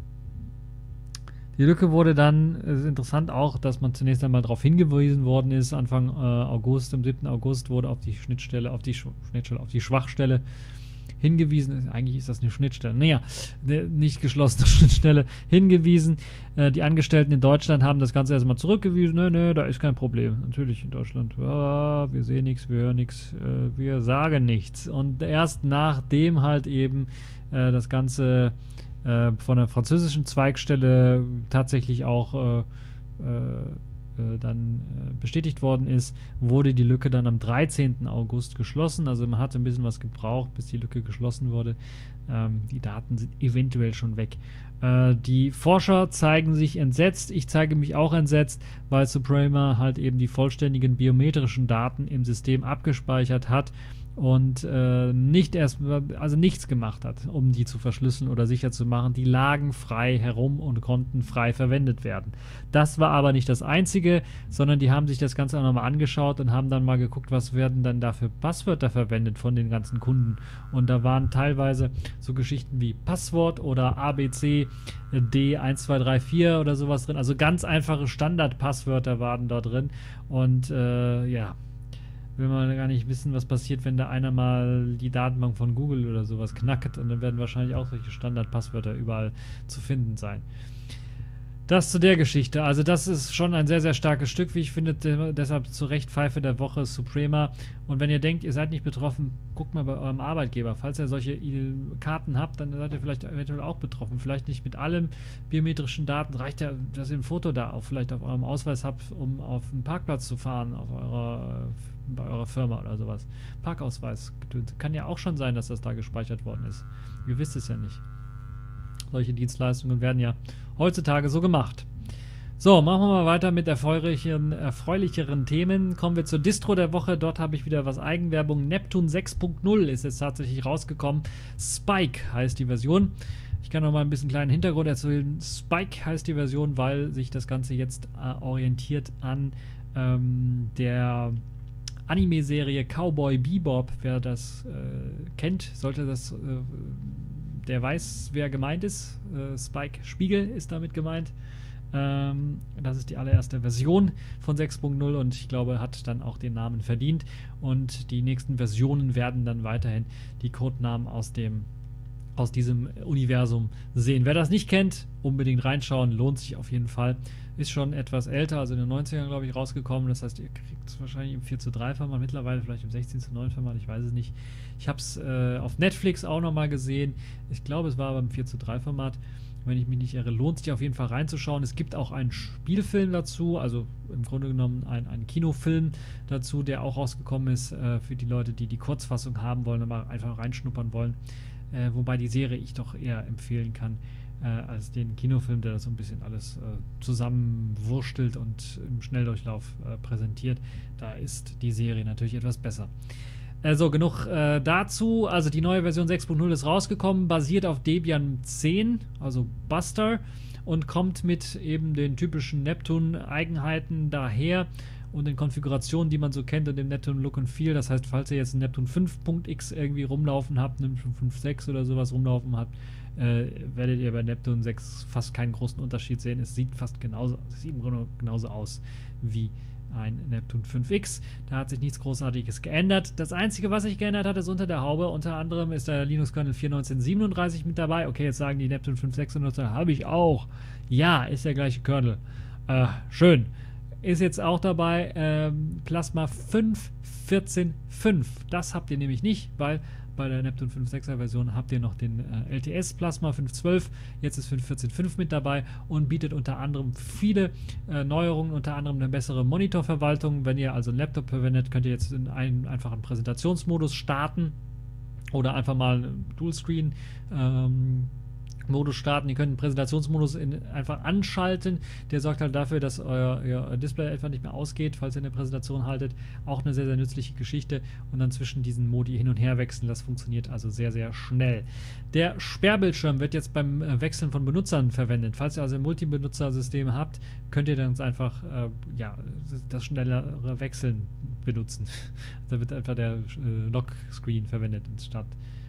die Lücke wurde dann, es ist interessant auch, dass man zunächst einmal darauf hingewiesen worden ist, Anfang äh, August, am siebten August wurde auf die Schnittstelle, auf die Schnittstelle, auf die Schwachstelle hingewiesen. Eigentlich ist das eine Schnittstelle, naja, eine nicht geschlossene Schnittstelle hingewiesen. Äh, die Angestellten in Deutschland haben das Ganze erstmal zurückgewiesen. Nö, nö, da ist kein Problem. Natürlich in Deutschland, ja, wir sehen nichts, wir hören nichts, äh, wir sagen nichts. Und erst nachdem halt eben äh, das Ganze von der französischen Zweigstelle tatsächlich auch äh, äh, dann äh, bestätigt worden ist, wurde die Lücke dann am dreizehnten August geschlossen. Also man hatte ein bisschen was gebraucht, bis die Lücke geschlossen wurde. Ähm, die Daten sind eventuell schon weg. Äh, die Forscher zeigen sich entsetzt. Ich zeige mich auch entsetzt, weil Suprema halt eben die vollständigen biometrischen Daten im System abgespeichert hat und äh, nicht erst, also nichts gemacht hat, um die zu verschlüsseln oder sicher zu machen. Die lagen frei herum und konnten frei verwendet werden. Das war aber nicht das Einzige, sondern die haben sich das Ganze auch nochmal angeschaut und haben dann mal geguckt, was werden dann da für Passwörter verwendet von den ganzen Kunden. Und da waren teilweise so Geschichten wie Passwort oder A B C D eins zwei drei vier oder sowas drin. Also ganz einfache Standardpasswörter waren da drin. Und äh, ja, will man gar nicht wissen, was passiert, wenn da einer mal die Datenbank von Google oder sowas knackt, und dann werden wahrscheinlich auch solche Standardpasswörter überall zu finden sein. Das zu der Geschichte. Also das ist schon ein sehr, sehr starkes Stück, wie ich finde. Deshalb zu Recht Pfeife der Woche Suprema. Und wenn ihr denkt, ihr seid nicht betroffen, guckt mal bei eurem Arbeitgeber. Falls ihr solche Karten habt, dann seid ihr vielleicht eventuell auch betroffen. Vielleicht nicht mit allen biometrischen Daten. Reicht ja, dass ihr ein Foto da auch vielleicht auf eurem Ausweis habt, um auf einen Parkplatz zu fahren, auf eurer, bei eurer Firma oder sowas. Parkausweis. Kann ja auch schon sein, dass das da gespeichert worden ist. Ihr wisst es ja nicht. Solche Dienstleistungen werden ja heutzutage so gemacht. So, machen wir mal weiter mit erfreulicheren, erfreulicheren Themen. Kommen wir zur Distro der Woche. Dort habe ich wieder was Eigenwerbung. Neptune sechs Punkt null ist jetzt tatsächlich rausgekommen. Spike heißt die Version. Ich kann noch mal ein bisschen kleinen Hintergrund erzählen. Spike heißt die Version, weil sich das Ganze jetzt äh, orientiert an ähm, der Anime-Serie Cowboy Bebop. Wer das äh, kennt, sollte das... Äh, der weiß, wer gemeint ist. Äh, Spike Spiegel ist damit gemeint. Ähm, das ist die allererste Version von sechs Punkt null und ich glaube, hat dann auch den Namen verdient. Und die nächsten Versionen werden dann weiterhin die Codenamen aus dem aus diesem Universum sehen. Wer das nicht kennt, unbedingt reinschauen, lohnt sich auf jeden Fall. Ist schon etwas älter, also in den neunzigern, glaube ich, rausgekommen. Das heißt, ihr kriegt es wahrscheinlich im vier zu drei Format, mittlerweile vielleicht im sechzehn zu neun Format, ich weiß es nicht. Ich habe es äh, auf Netflix auch nochmal gesehen. Ich glaube, es war aber im vier zu drei Format. Wenn ich mich nicht irre, lohnt sich auf jeden Fall reinzuschauen. Es gibt auch einen Spielfilm dazu, also im Grunde genommen ein, ein Kinofilm dazu, der auch rausgekommen ist äh, für die Leute, die die Kurzfassung haben wollen und mal einfach reinschnuppern wollen. Äh, wobei die Serie ich doch eher empfehlen kann, äh, als den Kinofilm, der das so ein bisschen alles äh, zusammenwurstelt und im Schnelldurchlauf äh, präsentiert. Da ist die Serie natürlich etwas besser. Also genug äh, dazu. Also die neue Version sechs Punkt null ist rausgekommen, basiert auf Debian zehn, also Buster, und kommt mit eben den typischen Neptune-Eigenheiten daher und den Konfigurationen, die man so kennt und dem Neptune Look and Feel. Das heißt, falls ihr jetzt einen Neptune fünf Punkt x irgendwie rumlaufen habt, einen fünf Punkt sechs oder sowas rumlaufen habt, äh, werdet ihr bei Neptune sechs fast keinen großen Unterschied sehen. Es sieht fast genauso, es sieht im Grunde genauso aus wie ein Neptune fünf x. Da hat sich nichts Großartiges geändert. Das Einzige, was sich geändert hat, ist unter der Haube. Unter anderem ist der Linux-Kernel vier Punkt neunzehnhundertsiebenunddreißig mit dabei. Okay, jetzt sagen die Neptune fünf Punkt sechs Nutzer, habe ich auch. Ja, ist der gleiche Kernel. Äh, schön. Ist jetzt auch dabei ähm, Plasma fünf Punkt vierzehn Punkt fünf. Das habt ihr nämlich nicht, weil bei der Neptune fünf Punkt sechser Version habt ihr noch den äh, L T S Plasma fünf Punkt zwölf. Jetzt ist fünf Punkt vierzehn Punkt fünf mit dabei und bietet unter anderem viele äh, Neuerungen, unter anderem eine bessere Monitorverwaltung. Wenn ihr also einen Laptop verwendet, könnt ihr jetzt in einen einfachen Präsentationsmodus starten oder einfach mal Dualscreen ähm, Modus starten. Ihr könnt einen Präsentationsmodus in, einfach anschalten. Der sorgt halt dafür, dass euer, euer Display einfach nicht mehr ausgeht, falls ihr eine Präsentation haltet. Auch eine sehr, sehr nützliche Geschichte. Und dann zwischen diesen Modi hin und her wechseln. Das funktioniert also sehr, sehr schnell. Der Sperrbildschirm wird jetzt beim Wechseln von Benutzern verwendet. Falls ihr also ein Multibenutzersystem habt, könnt ihr dann einfach äh, ja, das schnellere Wechseln benutzen. Da wird einfach der äh, Lock-Screen verwendet, statt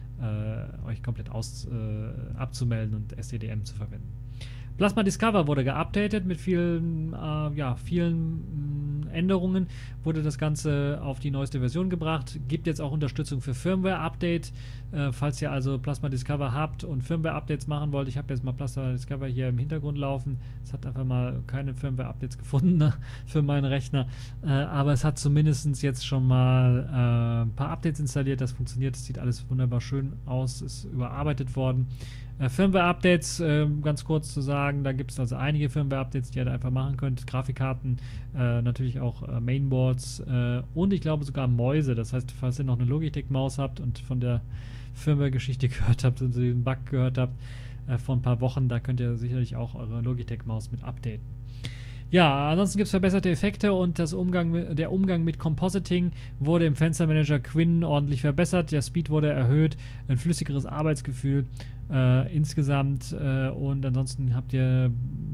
Äh, euch komplett aus, äh, abzumelden und S C D M zu verwenden. Plasma Discover wurde geupdatet mit vielen, äh, ja, vielen mh, Änderungen, wurde das Ganze auf die neueste Version gebracht, gibt jetzt auch Unterstützung für Firmware-Update, äh, falls ihr also Plasma Discover habt und Firmware-Updates machen wollt. Ich habe jetzt mal Plasma Discover hier im Hintergrund laufen, es hat einfach mal keine Firmware-Updates gefunden, ne, für meinen Rechner, äh, aber es hat zumindest jetzt schon mal äh, ein paar Updates installiert, das funktioniert, es sieht alles wunderbar schön aus, ist überarbeitet worden. Äh, Firmware-Updates, äh, ganz kurz zu sagen, da gibt es also einige Firmware-Updates, die ihr da einfach machen könnt. Grafikkarten, äh, natürlich auch äh, Mainboards äh, und ich glaube sogar Mäuse. Das heißt, falls ihr noch eine Logitech-Maus habt und von der Firmware-Geschichte gehört habt und den Bug gehört habt äh, vor ein paar Wochen, da könnt ihr sicherlich auch eure Logitech-Maus mit updaten. Ja, ansonsten gibt es verbesserte Effekte und das Umgang, der Umgang mit Compositing wurde im Fenstermanager Quinn ordentlich verbessert. Der Speed wurde erhöht, ein flüssigeres Arbeitsgefühl äh, insgesamt äh, und ansonsten habt ihr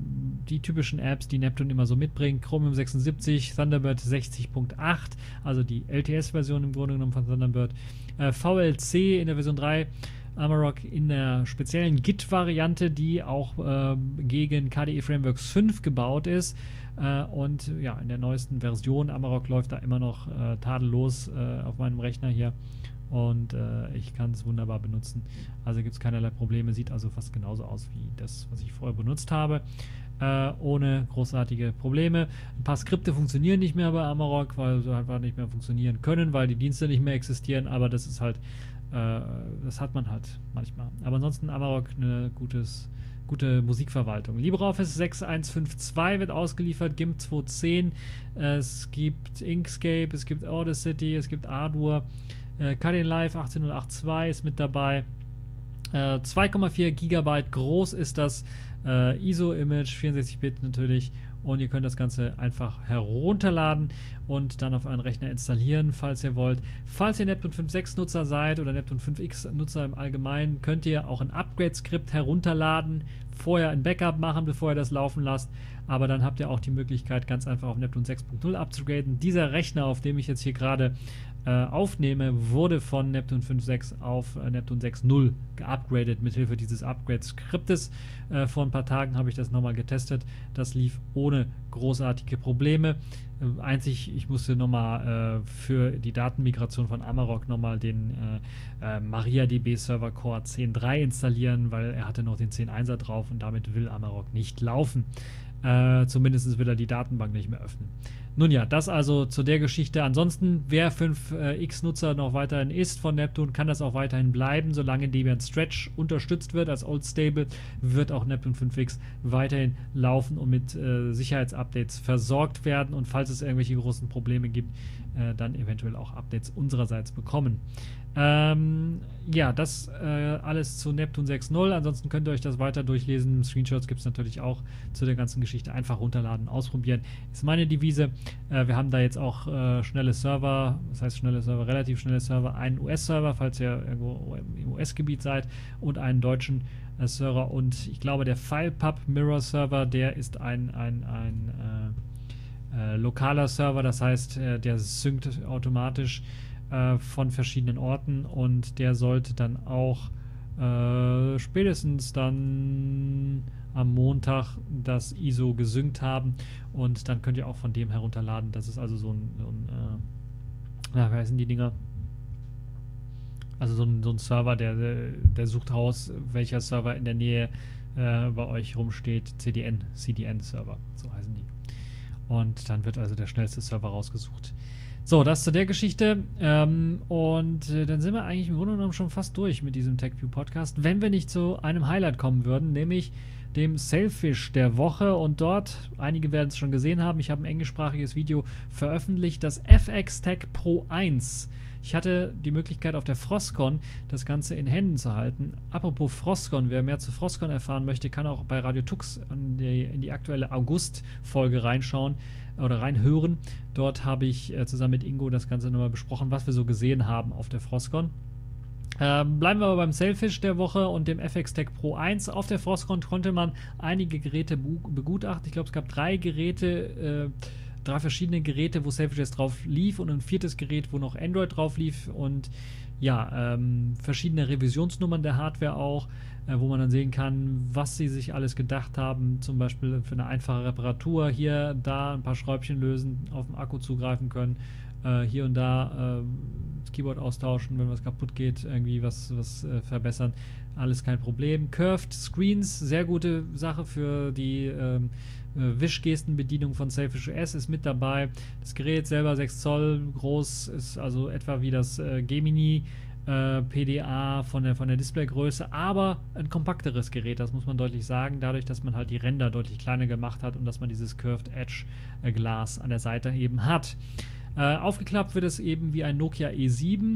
die typischen Apps, die Neptune immer so mitbringt. Chromium sechsundsiebzig, Thunderbird sechzig Punkt acht, also die L T S-Version im Grunde genommen von Thunderbird. Äh, V L C in der Version drei, Amarok in der speziellen Git-Variante, die auch äh, gegen K D E Frameworks fünf gebaut ist. Äh, und ja, in der neuesten Version, Amarok läuft da immer noch äh, tadellos äh, auf meinem Rechner hier. Und äh, ich kann es wunderbar benutzen. Also gibt es keinerlei Probleme, sieht also fast genauso aus wie das, was ich vorher benutzt habe. Äh, ohne großartige Probleme. Ein paar Skripte funktionieren nicht mehr bei Amarok, weil sie einfach nicht mehr funktionieren können, weil die Dienste nicht mehr existieren, aber das ist halt äh, das hat man halt manchmal. Aber ansonsten Amarok eine gutes, gute Musikverwaltung. LibreOffice sechs Punkt eins Punkt fünf Punkt zwei wird ausgeliefert, GIMP zwei Punkt zehn, es gibt Inkscape, es gibt Audacity, es gibt Ardour, äh, Kdenlive achtzehn null acht zwei ist mit dabei. Äh, zwei Komma vier Gigabyte groß ist das äh, I S O-Image, vierundsechzig Bit natürlich, und ihr könnt das Ganze einfach herunterladen und dann auf euren Rechner installieren, falls ihr wollt. Falls ihr Neptune fünf Punkt sechs Nutzer seid oder Neptune fünf X Nutzer im Allgemeinen, könnt ihr auch ein Upgrade-Skript herunterladen, vorher ein Backup machen, bevor ihr das laufen lasst, aber dann habt ihr auch die Möglichkeit, ganz einfach auf Neptune sechs Punkt null abzugraden. Dieser Rechner, auf dem ich jetzt hier gerade äh, aufnehme, wurde von Neptune fünf Punkt sechs auf äh, Neptune sechs Punkt null geupgradet mithilfe dieses Upgrade-Skriptes. Äh, vor ein paar Tagen habe ich das nochmal getestet. Das lief ohne großartige Probleme. Äh, einzig, ich musste nochmal äh, für die Datenmigration von Amarok nochmal den äh, äh, MariaDB Server Core zehn Punkt drei installieren, weil er hatte noch den zehn Punkt eins er drauf und damit will Amarok nicht laufen. Äh, zumindest will er die Datenbank nicht mehr öffnen. Nun ja, das also zu der Geschichte. Ansonsten, wer fünf X Nutzer noch weiterhin ist von Neptune, kann das auch weiterhin bleiben. Solange Debian Stretch unterstützt wird als Old Stable, wird auch Neptune fünf X weiterhin laufen und mit äh, Sicherheitsupdates versorgt werden. Und falls es irgendwelche großen Probleme gibt, äh, dann eventuell auch Updates unsererseits bekommen. Ähm, ja, das äh, alles zu Neptune sechs Punkt null. Ansonsten könnt ihr euch das weiter durchlesen. Screenshots gibt es natürlich auch zu der ganzen Geschichte. Einfach runterladen, ausprobieren. Ist meine Devise. Äh, wir haben da jetzt auch äh, schnelle Server, das heißt schnelle Server, relativ schnelle Server, einen U S-Server, falls ihr irgendwo im U S-Gebiet seid, und einen deutschen äh, Server. Und ich glaube, der FilePub Mirror Server, der ist ein, ein, ein äh, äh, lokaler Server, das heißt, äh, der synkt automatisch von verschiedenen Orten, und der sollte dann auch äh, spätestens dann am Montag das I S O gesynkt haben, und dann könnt ihr auch von dem herunterladen. Das ist also so ein, so ein äh, na, wie heißen die Dinger? Also so ein, so ein Server, der, der sucht raus, welcher Server in der Nähe äh, bei euch rumsteht. C D N, C D N-Server, so heißen die. Und dann wird also der schnellste Server rausgesucht. So, das zu der Geschichte. Ähm, und äh, dann sind wir eigentlich im Grunde genommen schon fast durch mit diesem TechView-Podcast, wenn wir nicht zu einem Highlight kommen würden, nämlich dem Sailfish der Woche. Und dort, einige werden es schon gesehen haben, ich habe ein englischsprachiges Video veröffentlicht, das F X Tech Pro eins. Ich hatte die Möglichkeit, auf der Frostcon das Ganze in Händen zu halten. Apropos Frostcon, wer mehr zu Frostcon erfahren möchte, kann auch bei Radio Tux in die, in die aktuelle August-Folge reinschauen oder reinhören. Dort habe ich äh, zusammen mit Ingo das Ganze nochmal besprochen, was wir so gesehen haben auf der Frostcon. Ähm, bleiben wir aber beim Sailfish der Woche und dem F X Tech Pro eins. Auf der Frostcon konnte man einige Geräte begutachten. Ich glaube, es gab drei Geräte, äh, drei verschiedene Geräte, wo Sailfish jetzt drauf lief, und ein viertes Gerät, wo noch Android drauf lief, und ja, ähm, verschiedene Revisionsnummern der Hardware auch, äh, wo man dann sehen kann, was sie sich alles gedacht haben, zum Beispiel für eine einfache Reparatur, hier, da ein paar Schräubchen lösen, auf den Akku zugreifen können, äh, hier und da äh, das Keyboard austauschen, wenn was kaputt geht, irgendwie was, was äh, verbessern, alles kein Problem. Curved Screens, sehr gute Sache für die ähm, Wischgestenbedienung von Sailfish O S ist mit dabei. Das Gerät selber sechs Zoll groß, ist also etwa wie das äh, Gemini äh, P D A von der, von der Displaygröße, aber ein kompakteres Gerät, das muss man deutlich sagen, dadurch, dass man halt die Ränder deutlich kleiner gemacht hat und dass man dieses Curved Edge äh, Glas an der Seite eben hat. Äh, aufgeklappt wird es eben wie ein Nokia E sieben,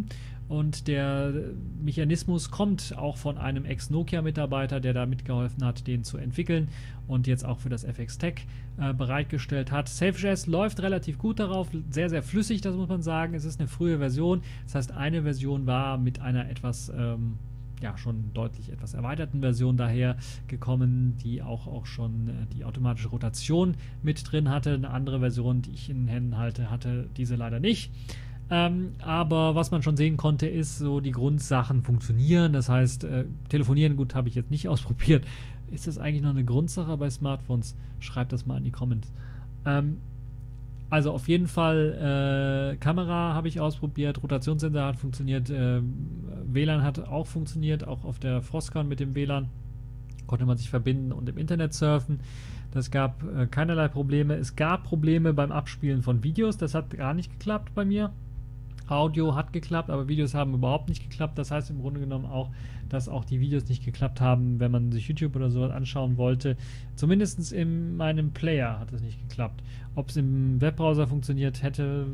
und der Mechanismus kommt auch von einem Ex-Nokia-Mitarbeiter, der da mitgeholfen hat, den zu entwickeln und jetzt auch für das F X Tech äh, bereitgestellt hat. Selfish läuft relativ gut darauf, sehr, sehr flüssig, das muss man sagen. Es ist eine frühe Version, das heißt, eine Version war mit einer etwas, ähm, ja, schon deutlich etwas erweiterten Version daher gekommen, die auch, auch schon äh, die automatische Rotation mit drin hatte. Eine andere Version, die ich in den Händen halte, hatte diese leider nicht. Ähm, aber was man schon sehen konnte, ist, so die Grundsachen funktionieren. Das heißt, äh, telefonieren, gut, habe ich jetzt nicht ausprobiert. Ist das eigentlich noch eine Grundsache bei Smartphones? Schreibt das mal in die Comments. Ähm, also auf jeden Fall äh, Kamera habe ich ausprobiert, Rotationssensor hat funktioniert, äh, W L A N hat auch funktioniert, auch auf der Frostcon mit dem W L A N konnte man sich verbinden und im Internet surfen. Das gab äh, keinerlei Probleme. Es gab Probleme beim Abspielen von Videos, das hat gar nicht geklappt bei mir. Audio hat geklappt, aber Videos haben überhaupt nicht geklappt. Das heißt im Grunde genommen auch, dass auch die Videos nicht geklappt haben, wenn man sich YouTube oder sowas anschauen wollte. Zumindest in meinem Player hat es nicht geklappt. Ob es im Webbrowser funktioniert hätte,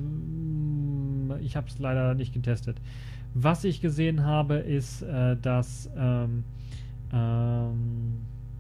ich habe es leider nicht getestet. Was ich gesehen habe, ist, äh, dass ähm, ähm,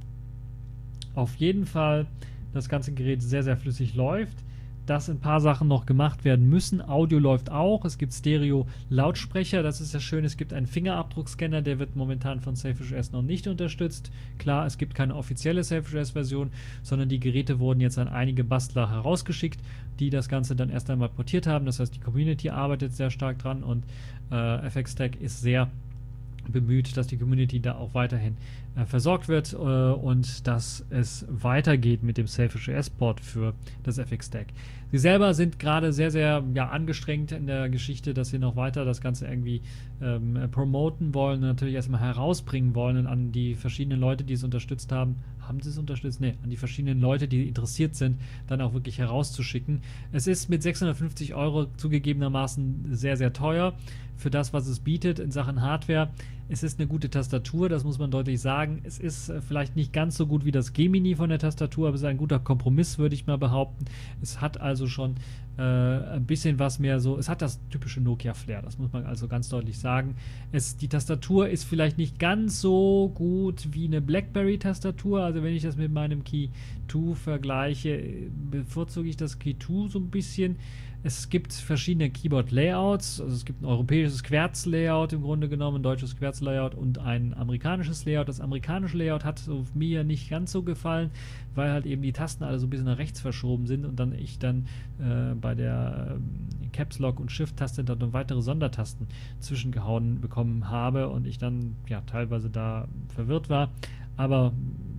auf jeden Fall das ganze Gerät sehr, sehr flüssig läuft. Dass ein paar Sachen noch gemacht werden müssen. Audio läuft auch. Es gibt Stereo-Lautsprecher. Das ist ja schön. Es gibt einen Fingerabdruckscanner. Der wird momentan von Selfish O S noch nicht unterstützt. Klar, es gibt keine offizielle Selfish O S-Version, sondern die Geräte wurden jetzt an einige Bastler herausgeschickt, die das Ganze dann erst einmal portiert haben. Das heißt, die Community arbeitet sehr stark dran und äh, F X Tech ist sehr bemüht, dass die Community da auch weiterhin äh, versorgt wird äh, und dass es weitergeht mit dem Selfish O S-Port für das F X Tech. Sie selber sind gerade sehr, sehr ja, angestrengt in der Geschichte, dass sie noch weiter das Ganze irgendwie ähm, promoten wollen und natürlich erstmal herausbringen wollen und an die verschiedenen Leute, die es unterstützt haben, haben sie es unterstützt? Ne, an die verschiedenen Leute, die interessiert sind, dann auch wirklich herauszuschicken. Es ist mit sechshundertfünfzig Euro zugegebenermaßen sehr, sehr teuer für das, was es bietet in Sachen Hardware. Es ist eine gute Tastatur, das muss man deutlich sagen. Es ist äh, vielleicht nicht ganz so gut wie das Gemini von der Tastatur, aber es ist ein guter Kompromiss, würde ich mal behaupten. Es hat also schon äh, ein bisschen was mehr so, es hat das typische Nokia-Flair, das muss man also ganz deutlich sagen. Es, die Tastatur ist vielleicht nicht ganz so gut wie eine BlackBerry-Tastatur, also wenn ich das mit meinem Key zwei vergleiche, bevorzuge ich das Key zwei so ein bisschen. Es gibt verschiedene Keyboard-Layouts, also es gibt ein europäisches Querz-Layout im Grunde genommen, ein deutsches Querz-Layout und ein amerikanisches Layout. Das amerikanische Layout hat so mir nicht ganz so gefallen, weil halt eben die Tasten alle so ein bisschen nach rechts verschoben sind und dann ich dann äh, bei der äh, Caps Lock und Shift-Taste dann noch weitere Sondertasten zwischengehauen bekommen habe und ich dann ja teilweise da verwirrt war. Aber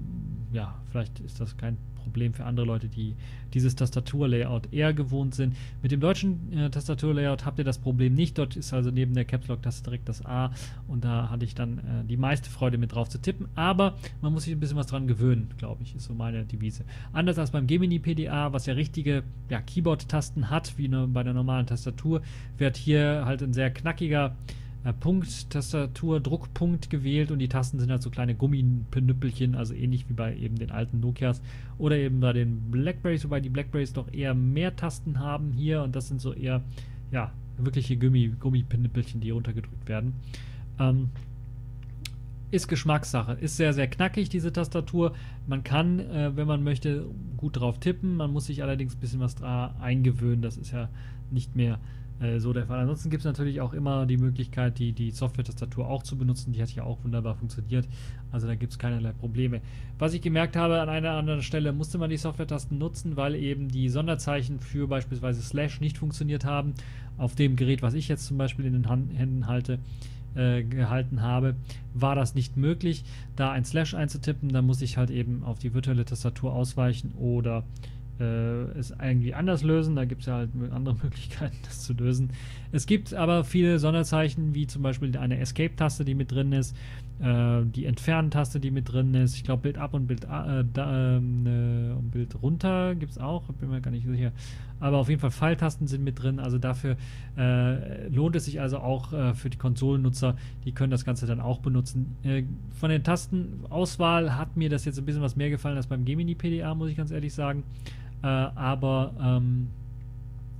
ja, vielleicht ist das kein Problem für andere Leute, die dieses Tastaturlayout eher gewohnt sind. Mit dem deutschen äh, Tastaturlayout habt ihr das Problem nicht. Dort ist also neben der Caps Lock-Taste direkt das A und da hatte ich dann äh, die meiste Freude mit drauf zu tippen, aber man muss sich ein bisschen was dran gewöhnen, glaube ich, ist so meine Devise. Anders als beim Gemini P D A, was ja richtige ja, Keyboard-Tasten hat, wie ne, bei der normalen Tastatur, wird hier halt ein sehr knackiger Punkt, Tastatur, Druckpunkt gewählt und die Tasten sind halt so kleine Gummipenüppelchen, also ähnlich wie bei eben den alten Nokias oder eben bei den Blackberries, wobei die Blackberries doch eher mehr Tasten haben hier und das sind so eher, ja, wirkliche Gummi, Gummipenüppelchen, die runtergedrückt werden. Ähm, ist Geschmackssache, ist sehr, sehr knackig, diese Tastatur. Man kann, äh, wenn man möchte, gut drauf tippen, man muss sich allerdings ein bisschen was da eingewöhnen, das ist ja nicht mehr so der Fall. Ansonsten gibt es natürlich auch immer die Möglichkeit, die, die Software-Tastatur auch zu benutzen. Die hat ja auch wunderbar funktioniert. Also da gibt es keinerlei Probleme. Was ich gemerkt habe, an einer anderen Stelle musste man die Software-Tasten nutzen, weil eben die Sonderzeichen für beispielsweise Slash nicht funktioniert haben. Auf dem Gerät, was ich jetzt zum Beispiel in den Hand, Händen halte, äh, gehalten habe, war das nicht möglich, da ein Slash einzutippen. Dann muss ich halt eben auf die virtuelle Tastatur ausweichen oder es irgendwie anders lösen. Da gibt es ja halt andere Möglichkeiten, das zu lösen. Es gibt aber viele Sonderzeichen, wie zum Beispiel eine Escape-Taste, die mit drin ist, äh, die Entfernen-Taste, die mit drin ist. Ich glaube, Bild ab und Bild, äh, da, äh, und Bild runter gibt es auch, bin mir gar nicht sicher. Aber auf jeden Fall Pfeiltasten sind mit drin, also dafür äh, lohnt es sich also auch äh, für die Konsolennutzer, die können das Ganze dann auch benutzen. Äh, von der Tastenauswahl hat mir das jetzt ein bisschen was mehr gefallen als beim Gemini P D A, muss ich ganz ehrlich sagen. Äh, aber ähm,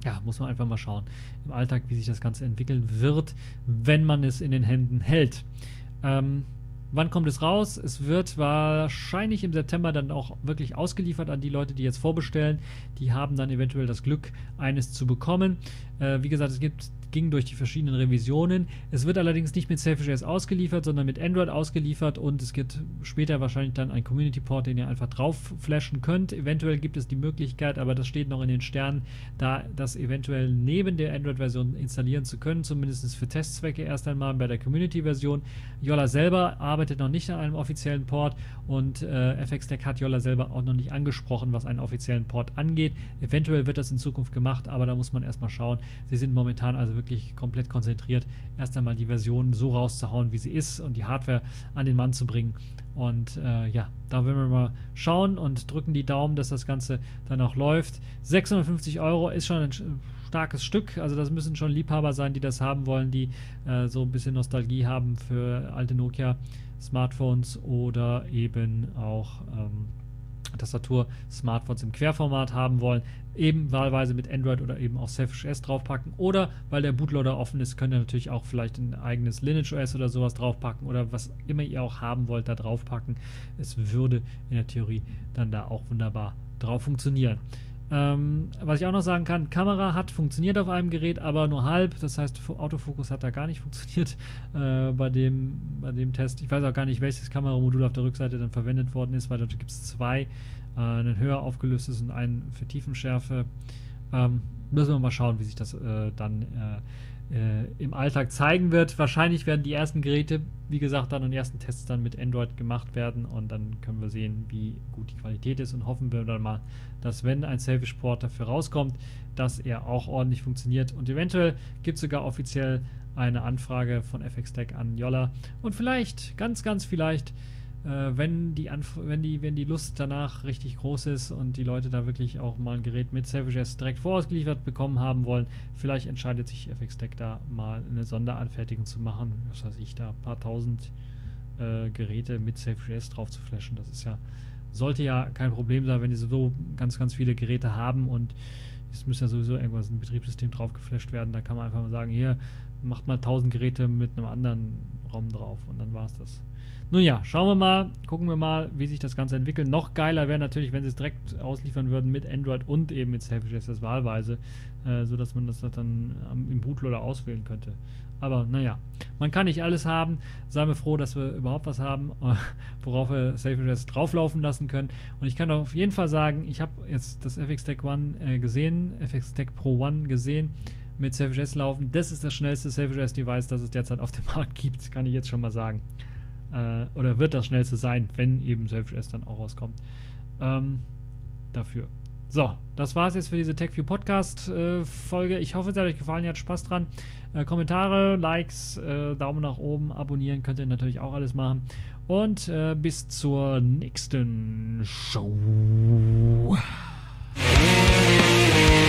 ja, muss man einfach mal schauen im Alltag, wie sich das Ganze entwickeln wird, wenn man es in den Händen hält. Ähm, wann kommt es raus? Es wird wahrscheinlich im September dann auch wirklich ausgeliefert an die Leute, die jetzt vorbestellen. Die haben dann eventuell das Glück, eines zu bekommen. Äh, wie gesagt, es gibt ging durch die verschiedenen Revisionen. Es wird allerdings nicht mit Selfish ausgeliefert, sondern mit Android ausgeliefert und es gibt später wahrscheinlich dann einen Community-Port, den ihr einfach drauf flashen könnt. Eventuell gibt es die Möglichkeit, aber das steht noch in den Sternen, da das eventuell neben der Android-Version installieren zu können, zumindest für Testzwecke erst einmal bei der Community-Version. Yolla selber arbeitet noch nicht an einem offiziellen Port und äh, F X Stack hat Yolla selber auch noch nicht angesprochen, was einen offiziellen Port angeht. Eventuell wird das in Zukunft gemacht, aber da muss man erstmal schauen. Sie sind momentan also wirklich komplett konzentriert, erst einmal die Version so rauszuhauen, wie sie ist und die Hardware an den Mann zu bringen. Und äh, ja, da werden wir mal schauen und drücken die Daumen, dass das Ganze dann auch läuft. sechshundertfünfzig Euro ist schon ein starkes Stück, also das müssen schon Liebhaber sein, die das haben wollen, die äh, so ein bisschen Nostalgie haben für alte Nokia-Smartphones oder eben auch ähm, Tastatur-Smartphones im Querformat haben wollen, eben wahlweise mit Android oder eben auch Selfish O S draufpacken oder weil der Bootloader offen ist, könnt ihr natürlich auch vielleicht ein eigenes Lineage O S oder sowas draufpacken oder was immer ihr auch haben wollt, da draufpacken. Es würde in der Theorie dann da auch wunderbar drauf funktionieren. Ähm, was ich auch noch sagen kann, Kamera hat funktioniert auf einem Gerät, aber nur halb, das heißt Autofokus hat da gar nicht funktioniert äh, bei, dem, bei dem Test. Ich weiß auch gar nicht, welches Kameramodul auf der Rückseite dann verwendet worden ist, weil dort gibt es zwei, äh, ein höher aufgelöstes und ein für Tiefenschärfe. Ähm, müssen wir mal schauen, wie sich das äh, dann äh, äh, im Alltag zeigen wird. Wahrscheinlich werden die ersten Geräte, wie gesagt, dann und ersten Tests dann mit Android gemacht werden und dann können wir sehen, wie gut die Qualität ist und hoffen wir dann mal, dass wenn ein Selfish-Port dafür rauskommt, dass er auch ordentlich funktioniert und eventuell gibt es sogar offiziell eine Anfrage von F X Stack an Yolla und vielleicht, ganz, ganz vielleicht, äh, wenn, die Anf- wenn, die, wenn die Lust danach richtig groß ist und die Leute da wirklich auch mal ein Gerät mit Selfish O S direkt vorausgeliefert bekommen haben wollen, vielleicht entscheidet sich F X Stack da mal eine Sonderanfertigung zu machen, was weiß ich, da ein paar tausend äh, Geräte mit Selfish O S drauf zu flashen, das ist ja sollte ja kein Problem sein, wenn die so ganz, ganz viele Geräte haben und es muss ja sowieso irgendwas ein Betriebssystem drauf geflasht werden. Da kann man einfach mal sagen, hier, macht mal tausend Geräte mit einem anderen ROM drauf und dann war es das. Nun ja, schauen wir mal, gucken wir mal, wie sich das Ganze entwickelt. Noch geiler wäre natürlich, wenn sie es direkt ausliefern würden mit Android und eben mit Selfish O S wahlweise, äh, sodass man das dann ähm, im Bootloader auswählen könnte. Aber naja, man kann nicht alles haben. Seien wir froh, dass wir überhaupt was haben, worauf wir Selfish O S drauflaufen lassen können. Und ich kann auf jeden Fall sagen, ich habe jetzt das F X Stack One äh, gesehen, F X Stack Pro One gesehen, mit Selfish O S laufen. Das ist das schnellste Selfish O S-Device, das es derzeit auf dem Markt gibt, kann ich jetzt schon mal sagen. Äh, oder wird das schnellste sein, wenn eben Selfish O S dann auch rauskommt. Ähm, dafür. So, das war es jetzt für diese TechView Podcast äh, Folge. Ich hoffe, es hat euch gefallen, ihr habt Spaß dran. Äh, Kommentare, Likes, äh, Daumen nach oben, abonnieren könnt ihr natürlich auch alles machen. Und äh, bis zur nächsten Show.